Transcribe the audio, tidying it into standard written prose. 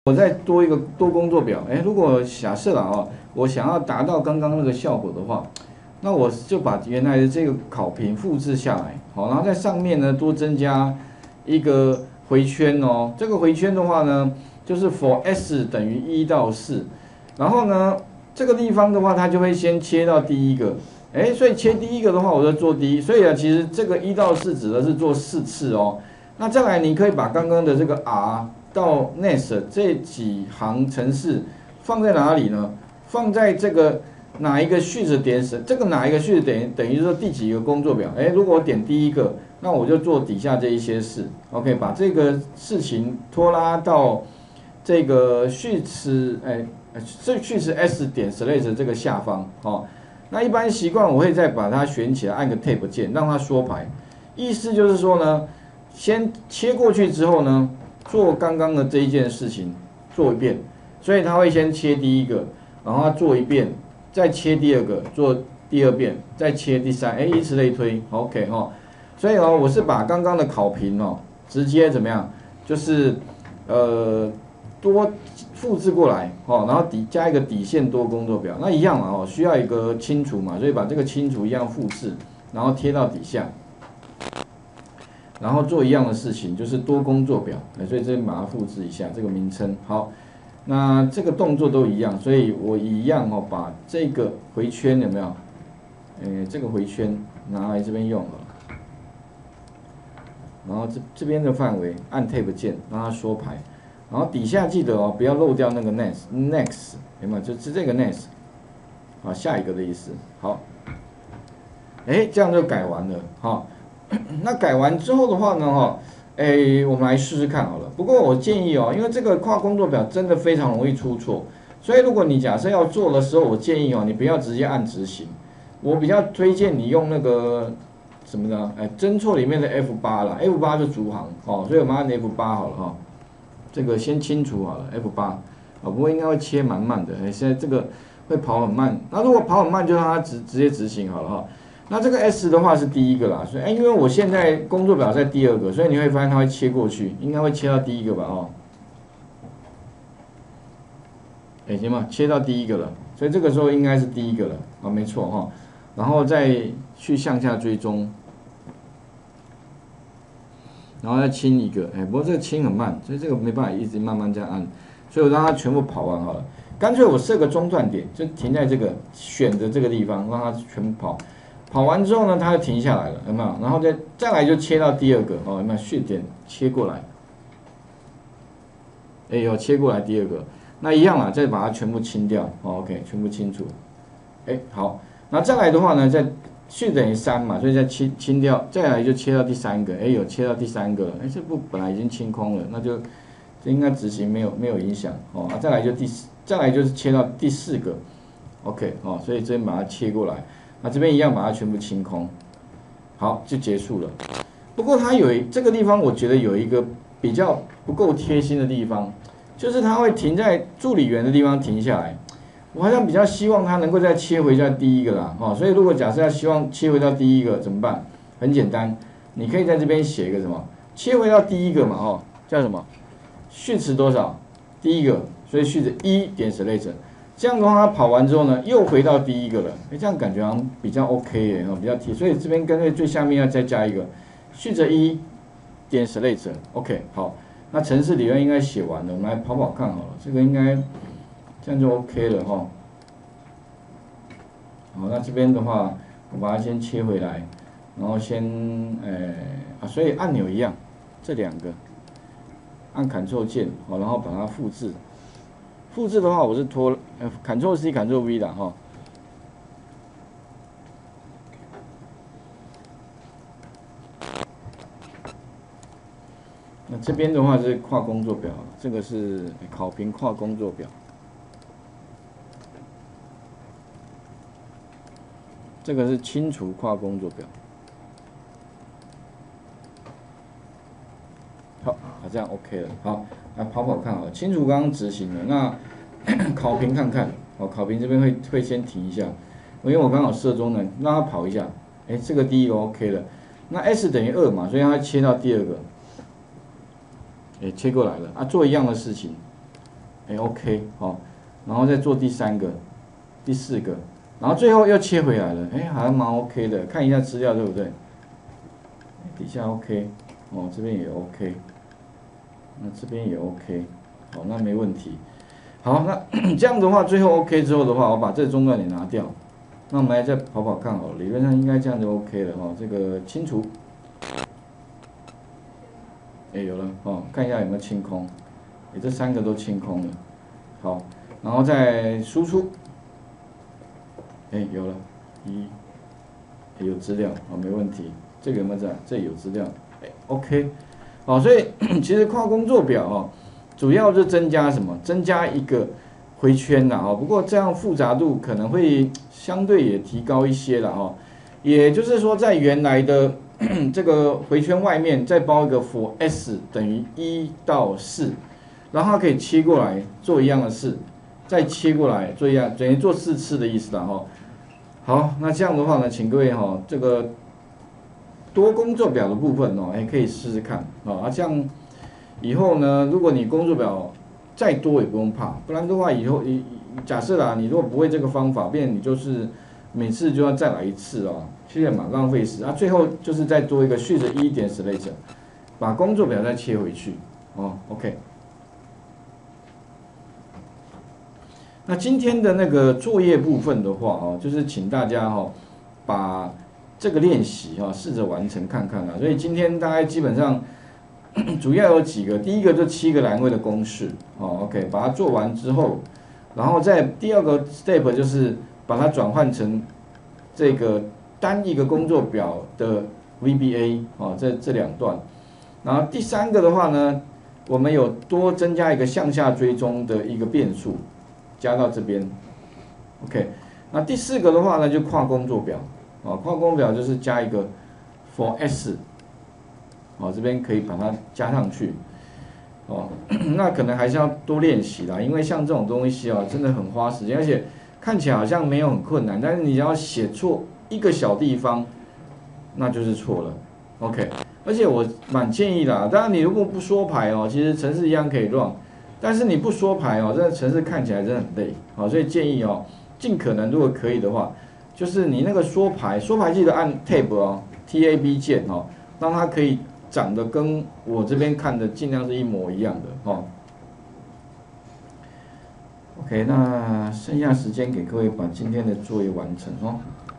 我再多一个多工作表，如果假设了哦，我想要达到刚刚那个效果的话，那我就把原来的这个考评复制下来，好，然后在上面呢多增加一个回圈哦。这个回圈的话呢，就是 for s 等于1到4，然后呢这个地方的话，它就会先切到第一个，所以切第一个的话，我就做第一，所以啊，其实这个1到4指的是做4次哦。那再来，你可以把刚刚的这个 r 到 next 这几行程式放在哪里呢？放在这个哪一个序子点死？这个哪一个序子等于说第几个工作表？如果我点第一个，那我就做底下这一些事。OK， 把这个事情拖拉到这个序词，这序词 s 点 select 这个下方哦。那一般习惯我会再把它选起来，按个 Tab 键，让它缩排。意思就是说呢，先切过去之后呢，做刚刚的这一件事情做一遍，所以他会先切第一个，然后他做一遍，再切第二个，做第二遍，再切第三，以此类推 ，OK 哈。所以我是把刚刚的考评直接怎么样，就是多复制过来然后加一个底线多工作表，那一样嘛需要一个清除嘛，所以把这个清除一样复制，然后贴到底下。然后做一样的事情，就是多工作表，所以这边把它复制一下这个名称。好，那这个动作都一样，所以我一样把这个回圈有没有？这个回圈拿来这边用了，然后这边的范围按 Tab 键让它缩排，然后底下记得不要漏掉那个 next， 有没有？就是这个 next， 啊，下一个的意思。好，这样就改完了哈。那改完之后的话呢，我们来试试看好了。不过我建议因为这个跨工作表真的非常容易出错，所以如果你假设要做的时候，我建议你不要直接按执行，我比较推荐你用那个什么呢？侦错里面的 F8 啦 ，F8 就逐行所以我们按 F8 好了哈。这个先清除好了 F8，不过应该会切蛮慢的，现在这个会跑很慢。那如果跑很慢，就让它直接执行好了哈。那这个 S 的话是第一个啦，所以因为我现在工作表在第二个，所以你会发现它会切过去，应该会切到第一个吧行吗？切到第一个了，所以这个时候应该是第一个了没错哈。然后再去向下追踪，然后再清一个，不过这个清很慢，所以这个没办法一直慢慢这样按，所以我让它全部跑完好了。干脆我设个中断点，就停在这个选的这个地方，让它全部跑。跑完之后呢，它就停下来了，有没有？然后再来就切到第二个有没有？序点切过来，有切过来第二个，那一样啦，再把它全部清掉，OK， 全部清除，好，那再来的话呢，再序等于3嘛，所以再清掉，再来就切到第三个，有切到第三个了，这步本来已经清空了，那就这应该执行没有影响再来就是切到第4个 ，OK 所以这边把它切过来。那这边一样把它全部清空，好，就结束了。不过它这个地方，我觉得有一个比较不够贴心的地方，就是它会停在助理员的地方停下来。我好像比较希望它能够再切回到第一个啦，所以如果假设要希望切回到第一个怎么办？很简单，你可以在这边写一个什么？切回到第一个嘛，叫什么？序词多少？第一个，所以序词1点 select。这样的话，它跑完之后呢，又回到第一个了。这样感觉好像比较 OK 耶，比较贴。所以这边干脆最下面要再加一个序则1点 select。OK， 好，那程式理论应该写完了，我们来跑跑看好了。这个应该这样就 OK 了哈。好，那这边的话，我把它先切回来，然后先所以按钮一样，这两个按 Ctrl 键，然后把它复制。复制的话，我是拖Ctrl C、Ctrl V 的哈。那这边的话是跨工作表，这个是考评跨工作表，这个是清除跨工作表。好，这样 OK 了。好，来跑跑看好了。清除刚刚执行了，那考评看看。考评这边会先停一下，因为我刚好设中呢，让它跑一下。这个第一个 OK 了。那 S 等于2嘛，所以它切到第二个。切过来了做一样的事情， OK 哦，然后再做第3个、第4个，然后最后又切回来了，好像蛮 OK 的，看一下资料对不对？底下 OK， 哦这边也 OK， 那这边也 OK， 好，那没问题。好，那这样的话，最后 OK 之后的话，我把这个中断点拿掉，那我们来再跑跑看好了，理论上应该这样就 OK 了哈，这个清除。有了哦，看一下有没有清空，这3个都清空了，好，然后再输出，有了，有资料，没问题，这个有没有在？这有资料，OK， 好，所以其实跨工作表主要是增加什么？增加一个回圈啦不过这样复杂度可能会相对也提高一些了也就是说，在原来的这个回圈外面再包一个 for s 等于1到4，然后它可以切过来做一样的事，再切过来做一样，等于做4次的意思啦好，那这样的话呢，请各位这个多工作表的部分可以试试看这样以后呢，如果你工作表再多也不用怕，不然的话以后假设啦，你如果不会这个方法，变你就是每次就要再来一次其实也蛮浪费时最后就是再多一个续着1.select，把工作表再切回去OK。那今天的那个作业部分的话就是请大家把这个练习试着完成看看所以今天大概基本上主要有几个，第一个就7个栏位的公式OK， 把它做完之后，然后再第2个 step 就是把它转换成这个单一个工作表的 VBA 这2段，然后第3个的话呢，我们有多增加一个向下追踪的一个变数，加到这边 ，OK。那第4个的话呢，就跨工作表跨工作表就是加一个 for s 这边可以把它加上去那可能还是要多练习啦，因为像这种东西真的很花时间，而且看起来好像没有很困难，但是你要写错一个小地方，那就是错了 ，OK。而且我蛮建议啦，当然你如果不缩排其实程式一样可以 run， 但是你不缩排这个程式看起来真的很累所以建议尽可能如果可以的话，就是你那个缩排记得按 Tab Tab 键让它可以长得跟我这边看的尽量是一模一样的OK， 那剩下时间给各位把今天的作业完成